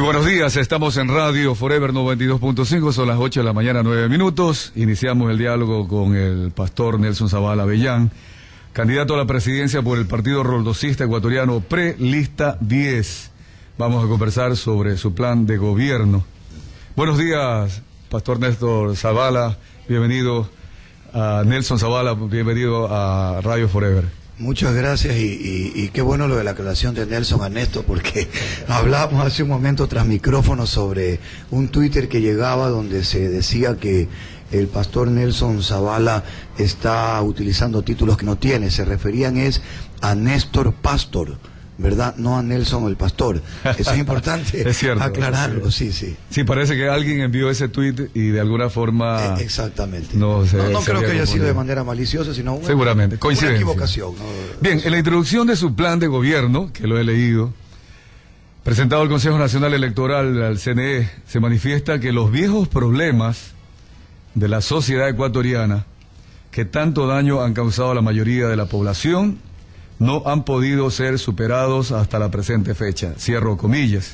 Muy buenos días, estamos en Radio Forever 92.5, son las 8 de la mañana, 9 minutos. Iniciamos el diálogo con el pastor Nelson Zavala Avellán, candidato a la presidencia por el Partido Roldosista Ecuatoriano, pre-lista 10. Vamos a conversar sobre su plan de gobierno. Buenos días, pastor Néstor Zavala, bienvenido a Nelson Zavala, bienvenido a Radio Forever. Muchas gracias y qué bueno lo de la aclaración de Nelson a Néstor, porque hablábamos hace un momento tras micrófono sobre un Twitter que llegaba donde se decía que el pastor Nelson Zavala está utilizando títulos que no tiene. Se referían a Néstor Pastor, ¿verdad? No a Nelson el pastor. Eso es importante. Es cierto, aclararlo, sí. Sí, parece que alguien envió ese tweet y de alguna forma... exactamente. No creo que haya sido de manera maliciosa, sino seguramente, una equivocación. Bien, en la introducción de su plan de gobierno, que lo he leído, presentado al Consejo Nacional Electoral, al CNE, se manifiesta que los viejos problemas de la sociedad ecuatoriana, que tanto daño han causado a la mayoría de la población, no han podido ser superados hasta la presente fecha. Cierro comillas.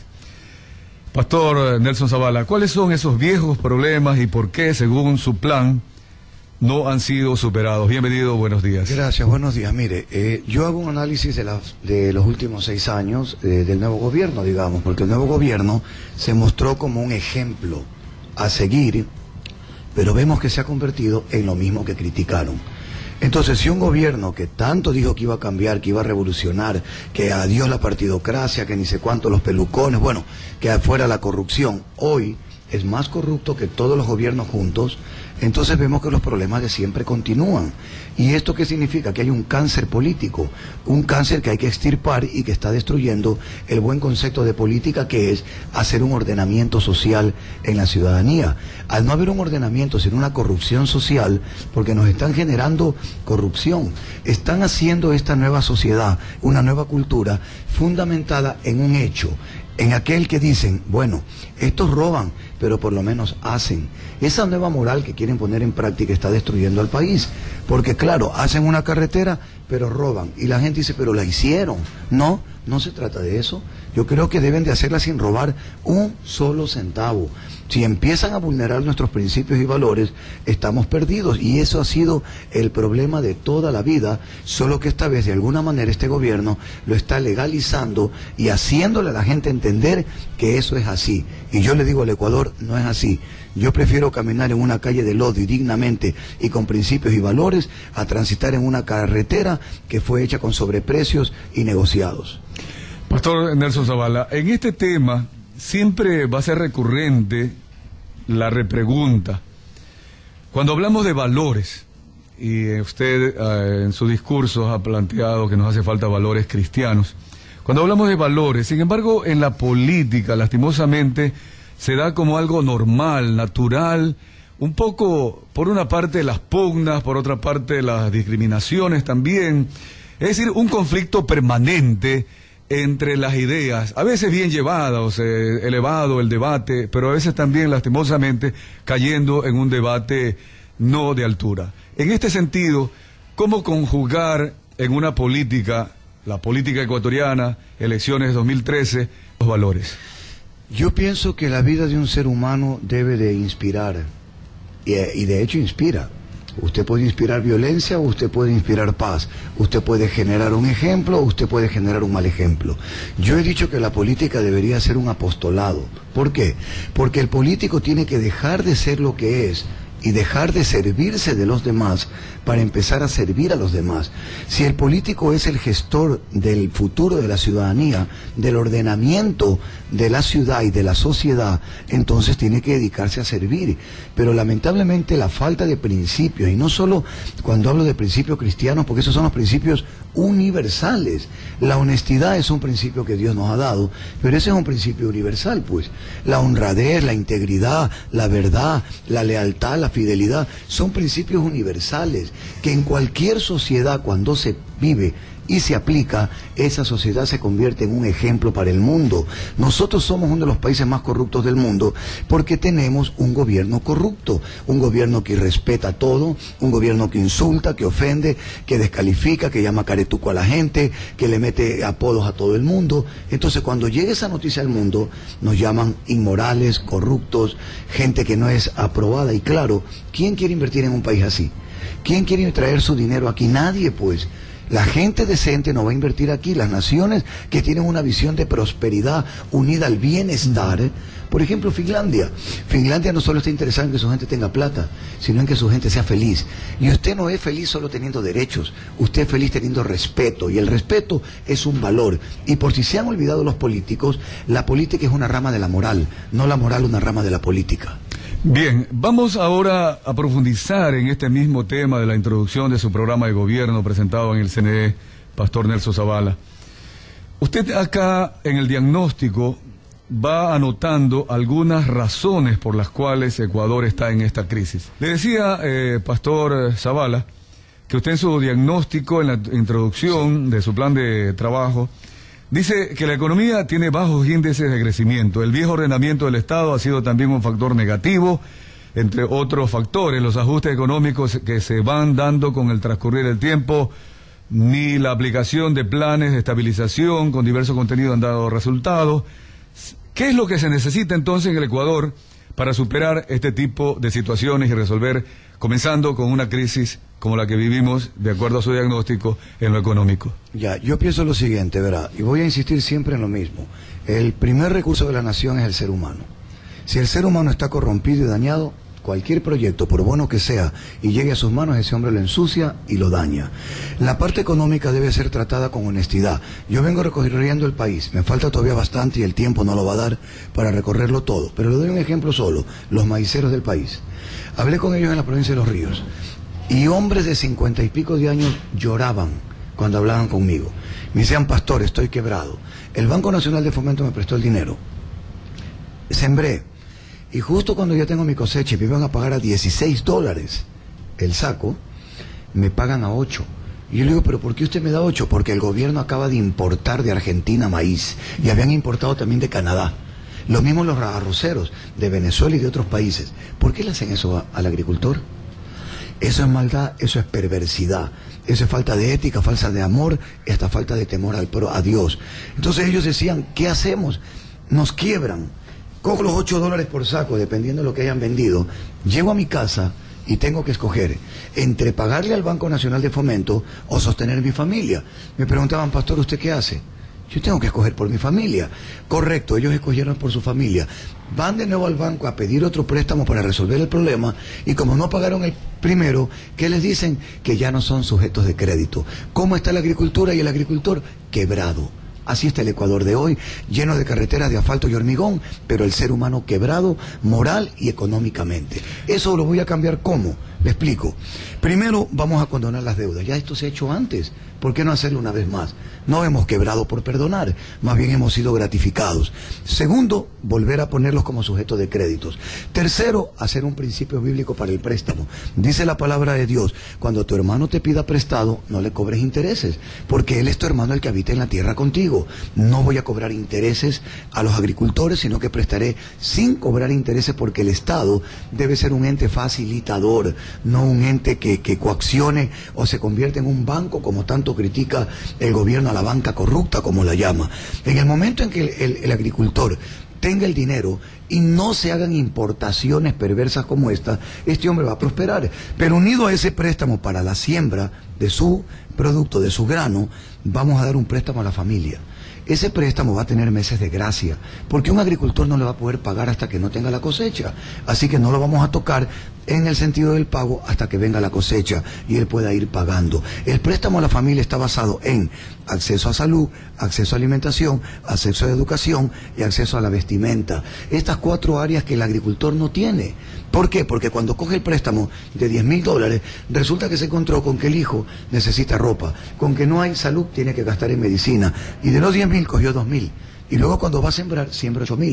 Pastor Nelson Zavala, ¿cuáles son esos viejos problemas y por qué, según su plan, no han sido superados? Bienvenido, buenos días. Gracias, buenos días. Mire, yo hago un análisis de los últimos 6 años del nuevo gobierno, digamos, porque el nuevo gobierno se mostró como un ejemplo a seguir, pero vemos que se ha convertido en lo mismo que criticaron. Entonces, si un gobierno que tanto dijo que iba a cambiar, que iba a revolucionar, que adiós la partidocracia, que ni sé cuánto los pelucones, bueno, que afuera la corrupción, hoy es más corrupto que todos los gobiernos juntos, entonces vemos que los problemas de siempre continúan. ¿Y esto qué significa? Que hay un cáncer político, un cáncer que hay que extirpar y que está destruyendo el buen concepto de política, que es hacer un ordenamiento social en la ciudadanía. Al no haber un ordenamiento, sino una corrupción social, porque nos están generando corrupción, están haciendo esta nueva sociedad, una nueva cultura fundamentada en un hecho, en aquel que dicen, bueno, estos roban, pero por lo menos hacen. Esa nueva moral que quieren poner en práctica está destruyendo al país, porque claro, hacen una carretera, pero roban, y la gente dice, pero la hicieron. No se trata de eso. Yo creo que deben de hacerla sin robar un solo centavo. Si empiezan a vulnerar nuestros principios y valores, estamos perdidos, y eso ha sido el problema de toda la vida, solo que esta vez de alguna manera este gobierno lo está legalizando y haciéndole a la gente entender que eso es así. Y yo le digo al Ecuador, no es así. Yo prefiero caminar en una calle de lodo y dignamente y con principios y valores a transitar en una carretera que fue hecha con sobreprecios y negociados. Pastor Nelson Zavala, en este tema siempre va a ser recurrente la repregunta. Cuando hablamos de valores, y usted en su discurso ha planteado que nos hace falta valores cristianos, cuando hablamos de valores, sin embargo, en la política, lastimosamente, se da como algo normal, natural, un poco, por una parte, las pugnas, por otra parte, las discriminaciones también, es decir, un conflicto permanente entre las ideas, a veces bien llevadas, elevado el debate, pero a veces también, lastimosamente, cayendo en un debate no de altura. En este sentido, ¿cómo conjugar en una política, la política ecuatoriana, elecciones 2013, los valores? Yo pienso que la vida de un ser humano debe de inspirar, y de hecho inspira. Usted puede inspirar violencia o usted puede inspirar paz. Usted puede generar un ejemplo o usted puede generar un mal ejemplo. Yo he dicho que la política debería ser un apostolado. ¿Por qué? Porque el político tiene que dejar de ser lo que es y dejar de servirse de los demás para empezar a servir a los demás. Si el político es el gestor del futuro de la ciudadanía, del ordenamiento de la ciudad y de la sociedad, entonces tiene que dedicarse a servir. Pero lamentablemente la falta de principios, y no solo cuando hablo de principios cristianos, porque esos son los principios universales. La honestidad es un principio que Dios nos ha dado, pero ese es un principio universal, pues. La honradez, la integridad, la verdad, la lealtad, la fidelidad, son principios universales que en cualquier sociedad, cuando se vive y se aplica, esa sociedad se convierte en un ejemplo para el mundo. Nosotros somos uno de los países más corruptos del mundo porque tenemos un gobierno corrupto, un gobierno que irrespeta todo, un gobierno que insulta, que ofende, que descalifica, que llama caretuco a la gente, que le mete apodos a todo el mundo. Entonces, cuando llega esa noticia al mundo, nos llaman inmorales, corruptos, gente que no es aprobada. Y claro, ¿quién quiere invertir en un país así? ¿Quién quiere traer su dinero aquí? Nadie, pues. La gente decente no va a invertir aquí. Las naciones que tienen una visión de prosperidad unida al bienestar. Por ejemplo, Finlandia. Finlandia no solo está interesada en que su gente tenga plata, sino en que su gente sea feliz. Y usted no es feliz solo teniendo derechos. Usted es feliz teniendo respeto. Y el respeto es un valor. Y por si se han olvidado los políticos, la política es una rama de la moral, no la moral una rama de la política. Bien, vamos ahora a profundizar en este mismo tema de la introducción de su programa de gobierno presentado en el CNE, Pastor Nelson Zavala. Usted acá en el diagnóstico va anotando algunas razones por las cuales Ecuador está en esta crisis. Le decía, Pastor Zavala, que usted en su diagnóstico, en la introducción de su plan de trabajo, dice que la economía tiene bajos índices de crecimiento. El viejo ordenamiento del Estado ha sido también un factor negativo, entre otros factores. Los ajustes económicos que se van dando con el transcurrir del tiempo, ni la aplicación de planes de estabilización con diversos contenidos han dado resultados. ¿Qué es lo que se necesita entonces en el Ecuador para superar este tipo de situaciones y resolver, comenzando con una crisis como la que vivimos, de acuerdo a su diagnóstico, en lo económico? Ya, yo pienso lo siguiente, verá, y voy a insistir siempre en lo mismo. El primer recurso de la nación es el ser humano. Si el ser humano está corrompido y dañado, cualquier proyecto, por bueno que sea, y llegue a sus manos, ese hombre lo ensucia y lo daña. La parte económica debe ser tratada con honestidad. Yo vengo recorriendo el país, me falta todavía bastante y el tiempo no lo va a dar para recorrerlo todo, pero le doy un ejemplo solo, los maiceros del país. Hablé con ellos en la provincia de Los Ríos, y hombres de 50 y pico de años lloraban cuando hablaban conmigo. Me decían, pastor, estoy quebrado. El Banco Nacional de Fomento me prestó el dinero. Sembré. Y justo cuando ya tengo mi cosecha y me iban a pagar a $16 el saco, me pagan a 8. Y yo le digo, ¿pero por qué usted me da 8? Porque el gobierno acaba de importar de Argentina maíz. Y habían importado también de Canadá. Lo mismo los arroceros de Venezuela y de otros países. ¿Por qué le hacen eso al agricultor? Eso es maldad, eso es perversidad, eso es falta de ética, falta de amor y hasta falta de temor a Dios. Entonces ellos decían, ¿qué hacemos? Nos quiebran. Cojo los $8 por saco, dependiendo de lo que hayan vendido, llego a mi casa y tengo que escoger entre pagarle al Banco Nacional de Fomento o sostener mi familia. Me preguntaban, pastor, ¿usted qué hace? Yo tengo que escoger por mi familia. Correcto, ellos escogieron por su familia. Van de nuevo al banco a pedir otro préstamo para resolver el problema y como no pagaron el primero, ¿qué les dicen? Que ya no son sujetos de crédito. ¿Cómo está la agricultura y el agricultor? Quebrado. Así está el Ecuador de hoy, lleno de carreteras de asfalto y hormigón, pero el ser humano quebrado, moral y económicamente. Eso lo voy a cambiar, ¿cómo? Le explico. Primero, vamos a condonar las deudas. Ya esto se ha hecho antes. ¿Por qué no hacerlo una vez más? No hemos quebrado por perdonar, más bien hemos sido gratificados. Segundo, volver a ponerlos como sujetos de créditos. Tercero, hacer un principio bíblico para el préstamo. Dice la palabra de Dios, cuando tu hermano te pida prestado, no le cobres intereses, porque él es tu hermano el que habita en la tierra contigo. No voy a cobrar intereses a los agricultores, sino que prestaré sin cobrar intereses, porque el Estado debe ser un ente facilitador, no un ente que coaccione o se convierte en un banco, como tanto critica el gobierno a la banca corrupta, como la llama. En el momento en que el agricultor tenga el dinero y no se hagan importaciones perversas como esta, este hombre va a prosperar. Pero unido a ese préstamo para la siembra de su producto, de su grano, vamos a dar un préstamo a la familia. Ese préstamo va a tener meses de gracia, porque un agricultor no le va a poder pagar hasta que no tenga la cosecha. Así que no lo vamos a tocar en el sentido del pago hasta que venga la cosecha y él pueda ir pagando. El préstamo a la familia está basado en acceso a salud, acceso a alimentación, acceso a educación y acceso a la vestimenta. Estas 4 áreas que el agricultor no tiene. ¿Por qué? Porque cuando coge el préstamo de $10.000, resulta que se encontró con que el hijo necesita ropa, con que no hay salud, tiene que gastar en medicina, y de los $10.000 cogió $2.000, y luego cuando va a sembrar, siembra $8.000.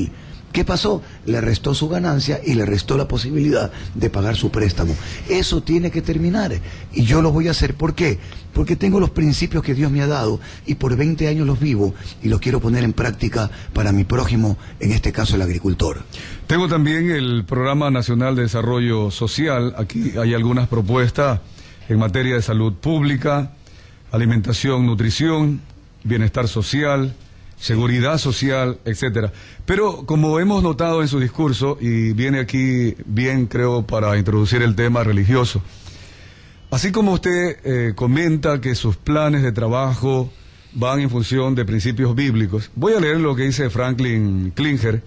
¿Qué pasó? Le restó su ganancia y le restó la posibilidad de pagar su préstamo. Eso tiene que terminar. Y yo lo voy a hacer. ¿Por qué? Porque tengo los principios que Dios me ha dado y por 20 años los vivo y los quiero poner en práctica para mi prójimo, en este caso el agricultor. Tengo también el Programa Nacional de Desarrollo Social. Aquí hay algunas propuestas en materia de salud pública, alimentación, nutrición, bienestar social, seguridad social, etcétera. Pero como hemos notado en su discurso, y viene aquí bien, creo, para introducir el tema religioso, así como usted comenta que sus planes de trabajo van en función de principios bíblicos, voy a leer lo que dice Franklin Klinger.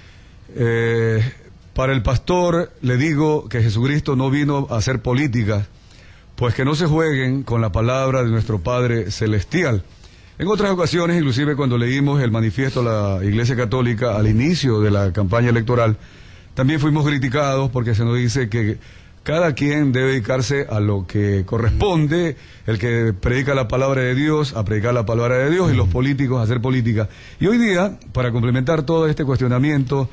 Para el pastor le digo que Jesucristo no vino a hacer política, pues que no se jueguen con la palabra de nuestro Padre Celestial. En otras ocasiones, inclusive cuando leímos el manifiesto de la Iglesia Católica al inicio de la campaña electoral, también fuimos criticados porque se nos dice que cada quien debe dedicarse a lo que corresponde, el que predica la palabra de Dios, a predicar la palabra de Dios, y los políticos a hacer política. Y hoy día, para complementar todo este cuestionamiento,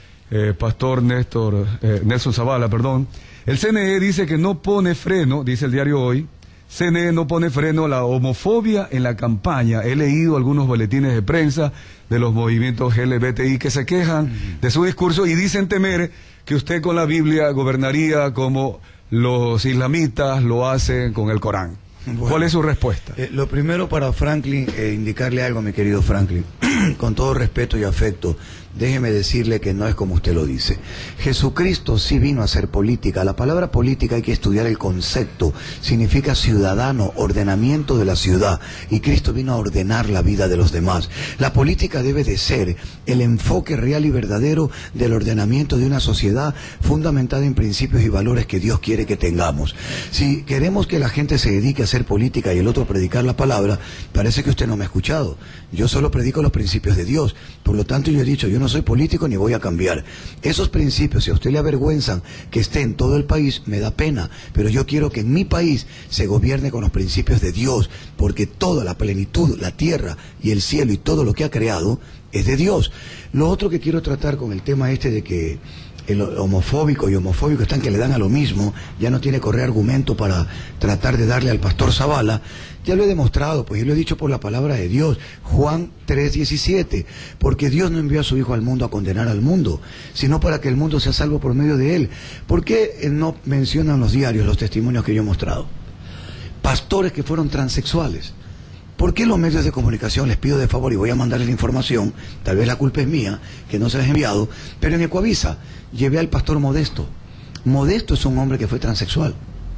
Pastor Nelson Zavala, el CNE dice que no pone freno, dice el diario Hoy, CNE no pone freno a la homofobia en la campaña. He leído algunos boletines de prensa de los movimientos LGBTI que se quejan de su discurso y dicen temer que usted con la Biblia gobernaría como los islamitas lo hacen con el Corán. Bueno, ¿cuál es su respuesta? Lo primero para Franklin, indicarle algo, mi querido Franklin, con todo respeto y afecto, déjeme decirle que no es como usted lo dice. Jesucristo sí vino a hacer política. La palabra política hay que estudiar el concepto. Significa ciudadano, ordenamiento de la ciudad. Y Cristo vino a ordenar la vida de los demás. La política debe de ser el enfoque real y verdadero del ordenamiento de una sociedad fundamentada en principios y valores que Dios quiere que tengamos. Si queremos que la gente se dedique a hacer política y el otro a predicar la palabra, parece que usted no me ha escuchado. Yo solo predico los principios de Dios. Por lo tanto, yo he dicho, yo no soy político ni voy a cambiar. Esos principios, si a usted le avergüenzan que esté en todo el país, me da pena. Pero yo quiero que en mi país se gobierne con los principios de Dios, porque toda la plenitud, la tierra y el cielo y todo lo que ha creado es de Dios. Lo otro que quiero tratar con el tema este de que el homofóbico y homofóbico están que le dan a lo mismo, ya no tiene correr argumento para tratar de darle al pastor Zavala. Ya lo he demostrado, pues yo lo he dicho por la palabra de Dios, Juan 3:17, porque Dios no envió a su Hijo al mundo a condenar al mundo, sino para que el mundo sea salvo por medio de él. ¿Por qué no mencionan los diarios los testimonios que yo he mostrado? Pastores que fueron transexuales. ¿Por qué los medios de comunicación, les pido de favor y voy a mandarles la información, tal vez la culpa es mía, que no se les ha enviado, pero en Ecuavisa llevé al pastor Modesto. Modesto es un hombre que fue transexual.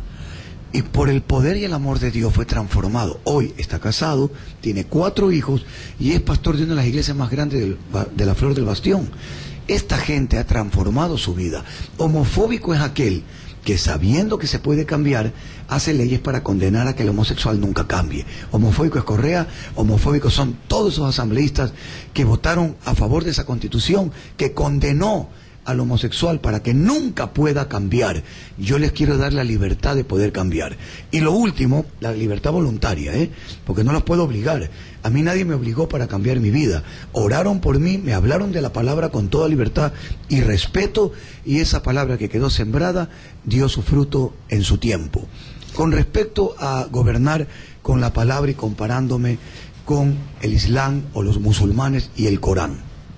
Y por el poder y el amor de Dios fue transformado. Hoy está casado, tiene 4 hijos y es pastor de una de las iglesias más grandes de la Flor del Bastión. Esta gente ha transformado su vida. Homofóbico es aquel que, sabiendo que se puede cambiar, hace leyes para condenar a que el homosexual nunca cambie. Homofóbico es Correa, homofóbicos son todos esos asambleístas que votaron a favor de esa constitución que condenó al homosexual para que nunca pueda cambiar. Yo les quiero dar la libertad de poder cambiar. Y lo último, la libertad voluntaria, porque no los puedo obligar. A mí nadie me obligó para cambiar mi vida. Oraron por mí, me hablaron de la palabra con toda libertad y respeto, y esa palabra que quedó sembrada dio su fruto en su tiempo. Con respecto a gobernar con la palabra y comparándome con el Islam o los musulmanes y el Corán,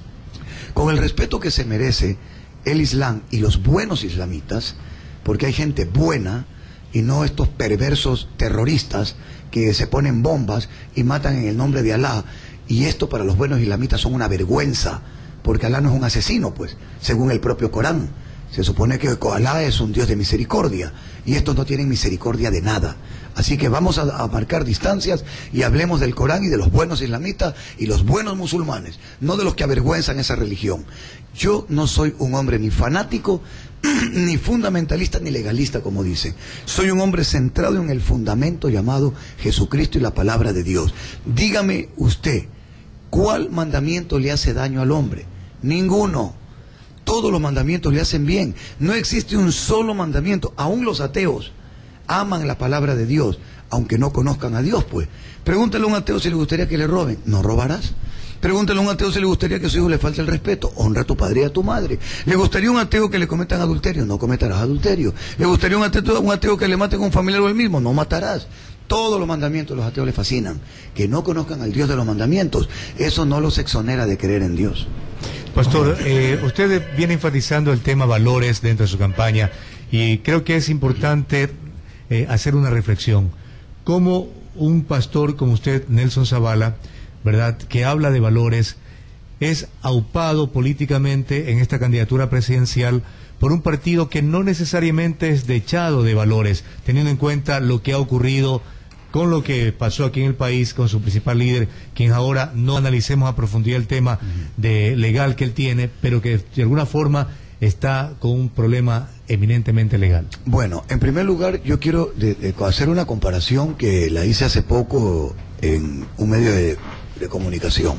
con el respeto que se merece el Islam y los buenos islamitas, porque hay gente buena y no estos perversos terroristas que se ponen bombas y matan en el nombre de Alá, y esto para los buenos islamitas son una vergüenza, porque Alá no es un asesino, pues, según el propio Corán. Se supone que Alá es un Dios de misericordia, y estos no tienen misericordia de nada. Así que vamos a marcar distancias y hablemos del Corán y de los buenos islamitas y los buenos musulmanes, no de los que avergüenzan esa religión. Yo no soy un hombre ni fanático, ni fundamentalista, ni legalista, como dicen. Soy un hombre centrado en el fundamento llamado Jesucristo y la palabra de Dios. Dígame usted, ¿cuál mandamiento le hace daño al hombre? Ninguno. Todos los mandamientos le hacen bien. No existe un solo mandamiento. Aún los ateos aman la palabra de Dios, aunque no conozcan a Dios, pues. Pregúntale a un ateo si le gustaría que le roben. ¿No robarás? Pregúntale a un ateo si le gustaría que a su hijo le falte el respeto. Honra a tu padre y a tu madre. ¿Le gustaría a un ateo que le cometan adulterio? No cometerás adulterio. ¿Le gustaría a un ateo que le maten a un familiar o él mismo? No matarás. Todos los mandamientos los ateos les fascinan. Que no conozcan al Dios de los mandamientos, eso no los exonera de creer en Dios. Pastor, usted viene enfatizando el tema valores dentro de su campaña y creo que es importante hacer una reflexión. ¿Cómo un pastor como usted, Nelson Zavala, ¿verdad?, que habla de valores, es aupado políticamente en esta candidatura presidencial por un partido que no necesariamente es dechado de valores, teniendo en cuenta lo que ha ocurrido con lo que pasó aquí en el país con su principal líder, quien ahora no analicemos a profundidad el tema de legal que él tiene, pero que de alguna forma está con un problema eminentemente legal? Bueno, en primer lugar, yo quiero hacer una comparación que la hice hace poco en un medio de comunicación.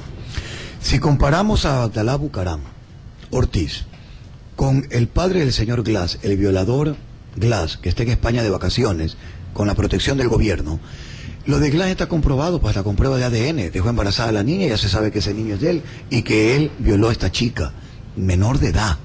Si comparamos a Abdalá Bucaram Ortiz con el padre del señor Glass, el violador Glass, que está en España de vacaciones, con la protección del gobierno, lo de Glass está comprobado, pues con prueba de ADN, dejó embarazada a la niña, ya se sabe que ese niño es de él, y que él violó a esta chica, menor de edad.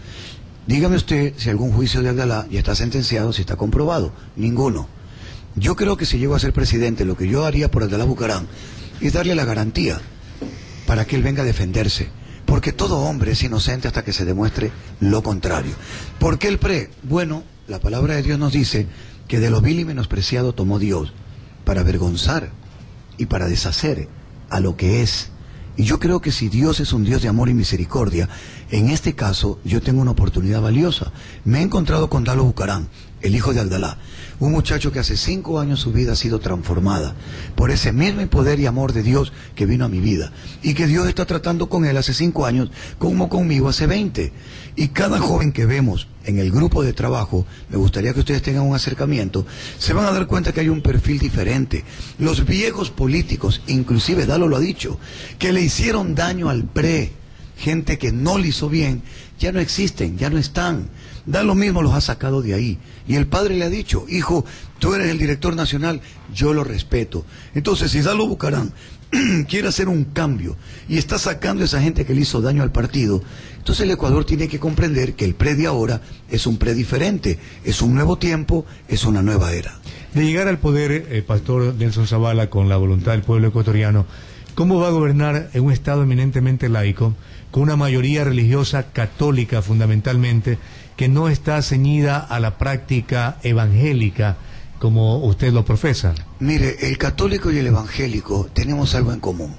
Dígame usted si algún juicio de Abdalá ya está sentenciado, si está comprobado. Ninguno. Yo creo que si llego a ser presidente, lo que yo haría por Abdalá Bucaram es darle la garantía para que él venga a defenderse. Porque todo hombre es inocente hasta que se demuestre lo contrario. ¿Por qué el PRE? Bueno, la palabra de Dios nos dice que de lo vil y menospreciado tomó Dios para avergonzar y para deshacer a lo que es. Y yo creo que si Dios es un Dios de amor y misericordia, en este caso yo tengo una oportunidad valiosa. Me he encontrado con Dalo Bucaram, el hijo de Abdalá, un muchacho que hace 5 años su vida ha sido transformada por ese mismo poder y amor de Dios que vino a mi vida, y que Dios está tratando con él hace 5 años como conmigo hace 20. Y cada joven que vemos en el grupo de trabajo, me gustaría que ustedes tengan un acercamiento, se van a dar cuenta que hay un perfil diferente. Los viejos políticos, inclusive Dalo lo ha dicho, que le hicieron daño al PRE, gente que no le hizo bien, ya no existen, ya no están. Dalo mismo los ha sacado de ahí. Y el padre le ha dicho, hijo, tú eres el director nacional, yo lo respeto. Entonces, si Dalo Bucaram quiere hacer un cambio y está sacando a esa gente que le hizo daño al partido, entonces el Ecuador tiene que comprender que el PRE de ahora es un PRE diferente, es un nuevo tiempo, es una nueva era. De llegar al poder, pastor Nelson Zavala, con la voluntad del pueblo ecuatoriano, ¿cómo va a gobernar en un Estado eminentemente laico, con una mayoría religiosa católica fundamentalmente, que no está ceñida a la práctica evangélica como usted lo profesa? Mire, el católico y el evangélico tenemos algo en común.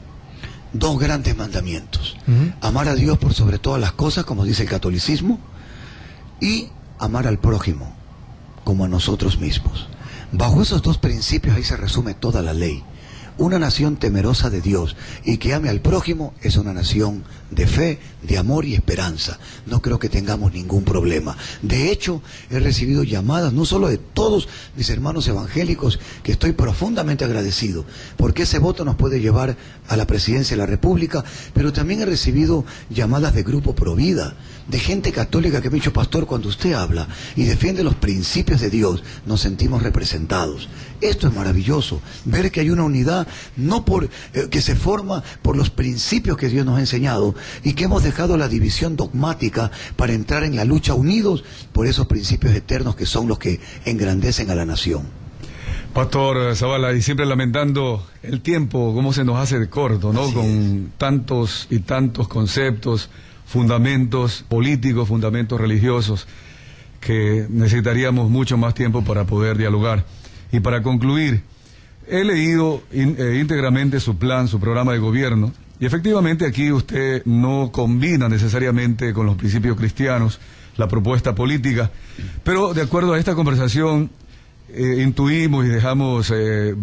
2 grandes mandamientos. Amar a Dios por sobre todas las cosas, como dice el catolicismo, y amar al prójimo como a nosotros mismos. Bajo esos 2 principios ahí se resume toda la ley. Una nación temerosa de Dios y que ame al prójimo es una nación de fe, de amor y esperanza. No creo que tengamos ningún problema. De hecho, he recibido llamadas no solo de todos mis hermanos evangélicos, que estoy profundamente agradecido, porque ese voto nos puede llevar a la presidencia de la República, pero también he recibido llamadas de Grupo Provida, de gente católica que me ha dicho, pastor, cuando usted habla y defiende los principios de Dios, nos sentimos representados. Esto es maravilloso, ver que hay una unidad, no por que se forma por los principios que Dios nos ha enseñado, y que hemos dejado la división dogmática para entrar en la lucha unidos por esos principios eternos que son los que engrandecen a la nación. Pastor Zavala, y siempre lamentando el tiempo, cómo se nos hace de corto, ¿no? Con tantos y tantos conceptos, fundamentos políticos, fundamentos religiosos, que necesitaríamos mucho más tiempo para poder dialogar. Y para concluir, he leído íntegramente su plan, su programa de gobierno, y efectivamente aquí usted no combina necesariamente con los principios cristianos la propuesta política, pero de acuerdo a esta conversación intuimos y dejamos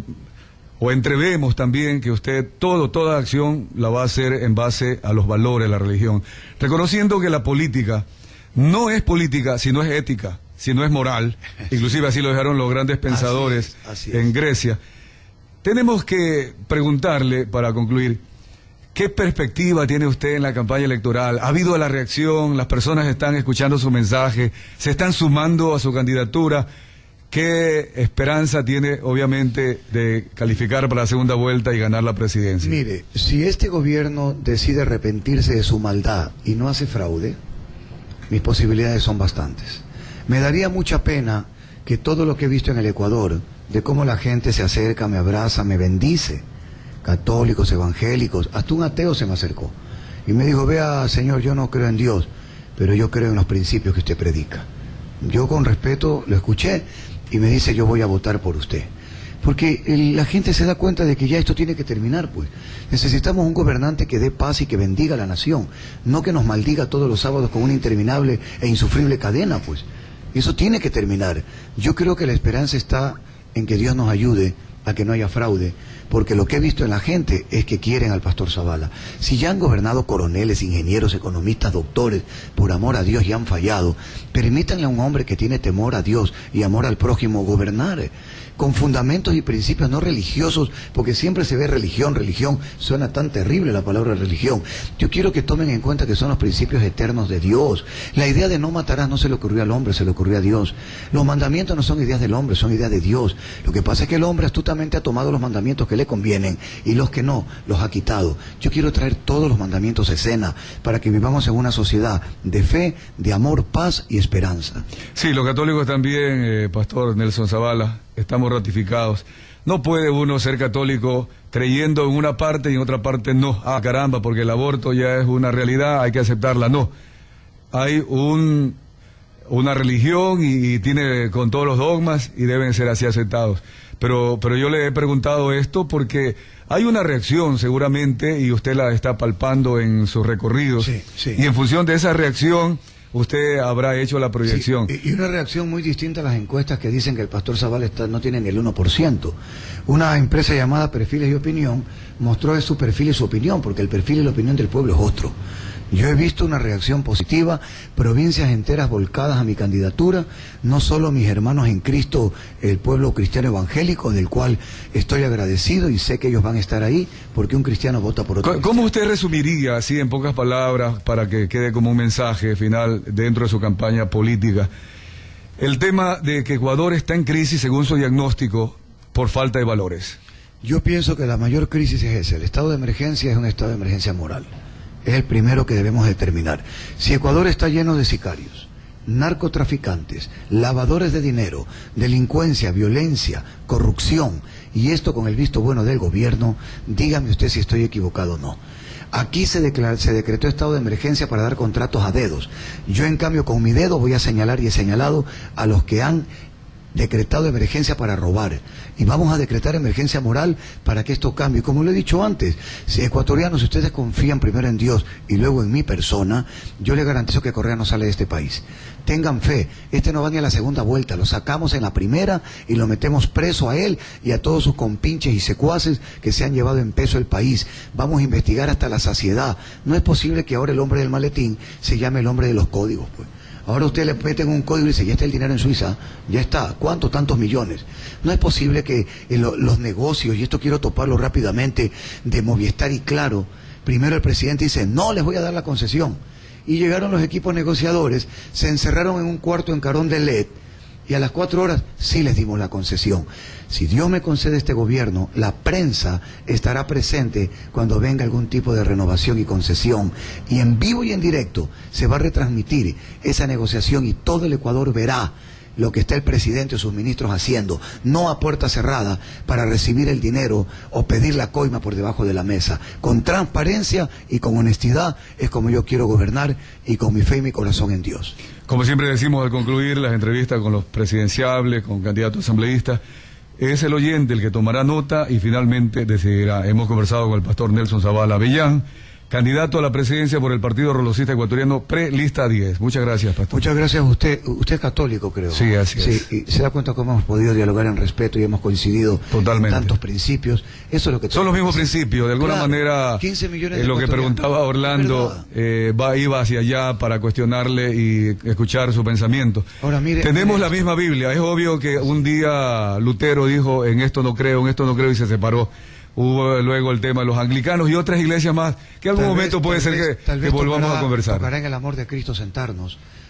o entrevemos también que usted toda acción la va a hacer en base a los valores de la religión, reconociendo que la política no es política, sino es ética, sino es moral. Inclusive así lo dejaron los grandes pensadores así es. En Grecia. Tenemos que preguntarle, para concluir, ¿qué perspectiva tiene usted en la campaña electoral? ¿Ha habido la reacción? ¿Las personas están escuchando su mensaje? ¿Se están sumando a su candidatura? ¿qué esperanza tiene, obviamente, de calificar para la segunda vuelta y ganar la presidencia? Mire, si este gobierno decide arrepentirse de su maldad y no hace fraude, mis posibilidades son bastantes. Me daría mucha pena que todo lo que he visto en el Ecuador, de cómo la gente se acerca, me abraza, me bendice, católicos, evangélicos, hasta un ateo se me acercó y me dijo: vea, señor, yo no creo en Dios, pero yo creo en los principios que usted predica. Yo con respeto lo escuché y me dice: yo voy a votar por usted. Porque la gente se da cuenta de que ya esto tiene que terminar, pues. Necesitamos un gobernante que dé paz y que bendiga a la nación, no que nos maldiga todos los sábados con una interminable e insufrible cadena, pues. Eso tiene que terminar. Yo creo que la esperanza está en que Dios nos ayude a que no haya fraude, porque lo que he visto en la gente es que quieren al pastor Zavala. Si ya han gobernado coroneles, ingenieros, economistas, doctores, por amor a Dios, y han fallado, permítanle a un hombre que tiene temor a Dios y amor al prójimo gobernar, con fundamentos y principios no religiosos, porque siempre se ve religión, suena tan terrible la palabra religión. Yo quiero que tomen en cuenta que son los principios eternos de Dios. La idea de no matarás no se le ocurrió al hombre, se le ocurrió a Dios. Los mandamientos no son ideas del hombre, son ideas de Dios. Lo que pasa es que el hombre astutamente ha tomado los mandamientos que le convienen y los que no, los ha quitado. Yo quiero traer todos los mandamientos a escena para que vivamos en una sociedad de fe, de amor, paz y esperanza. Sí, los católicos también, Pastor Nelson Zavala, estamos ratificados. No puede uno ser católico creyendo en una parte y en otra parte no. Ah, caramba, porque el aborto ya es una realidad, hay que aceptarla. No. Hay una religión y tiene con todos los dogmas y deben ser así aceptados. Pero yo le he preguntado esto porque hay una reacción seguramente y usted la está palpando en sus recorridos. Sí, sí. Y en función de esa reacción usted habrá hecho la proyección. Sí, y una reacción muy distinta a las encuestas que dicen que el pastor Zavala no tiene ni el 1%. Una empresa llamada Perfiles y Opinión mostró su perfil y su opinión, porque el perfil y la opinión del pueblo es otro. Yo he visto una reacción positiva, provincias enteras volcadas a mi candidatura, no solo mis hermanos en Cristo, el pueblo cristiano evangélico, del cual estoy agradecido y sé que ellos van a estar ahí, porque un cristiano vota por otro. ¿Cómo usted resumiría, así en pocas palabras, para que quede como un mensaje final dentro de su campaña política, el tema de que Ecuador está en crisis, según su diagnóstico, por falta de valores? Yo pienso que la mayor crisis es esa. El estado de emergencia es un estado de emergencia moral. Es el primero que debemos determinar. Si Ecuador está lleno de sicarios, narcotraficantes, lavadores de dinero, delincuencia, violencia, corrupción, y esto con el visto bueno del gobierno, dígame usted si estoy equivocado o no. Aquí se decretó estado de emergencia para dar contratos a dedos. Yo, en cambio, con mi dedo voy a señalar y he señalado a los que han decretado emergencia para robar, y vamos a decretar emergencia moral para que esto cambie. Como lo he dicho antes, si ecuatorianos, ustedes confían primero en Dios y luego en mi persona, yo les garantizo que Correa no sale de este país. Tengan fe, este no va ni a la segunda vuelta, lo sacamos en la primera y lo metemos preso a él y a todos sus compinches y secuaces que se han llevado en peso el país. Vamos a investigar hasta la saciedad. No es posible que ahora el hombre del maletín se llame el hombre de los códigos, pues. Ahora usted le meten un código y dice: ya está el dinero en Suiza, ya está, ¿cuántos? Tantos millones. No es posible que los negocios, y esto quiero toparlo rápidamente, de Movistar y Claro, primero el presidente dice: no les voy a dar la concesión. Y llegaron los equipos negociadores, se encerraron en un cuarto en Carón de LED, y a las 4 horas sí les dimos la concesión. Si Dios me concede este gobierno, la prensa estará presente cuando venga algún tipo de renovación y concesión, y en vivo y en directo se va a retransmitir esa negociación y todo el Ecuador verá lo que está el presidente o sus ministros haciendo, no a puerta cerrada para recibir el dinero o pedir la coima por debajo de la mesa. Con transparencia y con honestidad es como yo quiero gobernar, y con mi fe y mi corazón en Dios. Como siempre decimos al concluir las entrevistas con los presidenciables, con candidatos asambleístas, es el oyente el que tomará nota y finalmente decidirá. Hemos conversado con el pastor Nelson Zavala Avellán, candidato a la presidencia por el Partido Rolocista Ecuatoriano, pre-lista 10. Muchas gracias, pastor. Muchas gracias a usted. Usted es católico, creo. Sí, así es. Sí, y se da cuenta cómo hemos podido dialogar en respeto y hemos coincidido totalmente en tantos principios. Eso es lo que son los mismos principios. De alguna manera, 15 millones de lo que preguntaba Orlando iba hacia allá para cuestionarle y escuchar su pensamiento. Ahora, mire, tenemos la misma Biblia. Es obvio que un día Lutero dijo: en esto no creo, y se separó. Hubo luego el tema de los anglicanos y otras iglesias más, que en algún momento puede ser que volvamos a conversar. Tocará en el amor de Cristo sentarnos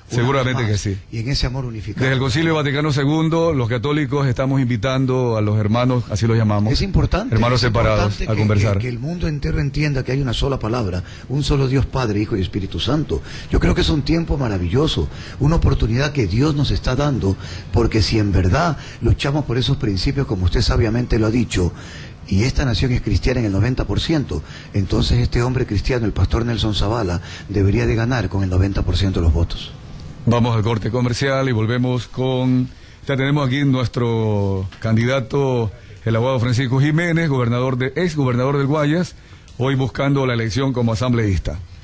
Seguramente que sí. Y en ese amor unificado. Desde el Concilio Vaticano II, los católicos estamos invitando a los hermanos, así los llamamos. Es importante. Hermanos separados, a conversar. Que el mundo entero entienda que hay una sola palabra, un solo Dios Padre, Hijo y Espíritu Santo. Yo creo que es un tiempo maravilloso, una oportunidad que Dios nos está dando, porque si en verdad luchamos por esos principios, como usted sabiamente lo ha dicho, y esta nación es cristiana en el 90%, entonces este hombre cristiano, el pastor Nelson Zavala, debería de ganar con el 90% de los votos. Vamos al corte comercial y volvemos con... Ya tenemos aquí nuestro candidato, el abogado Francisco Jiménez, ex gobernador del Guayas, hoy buscando la elección como asambleísta.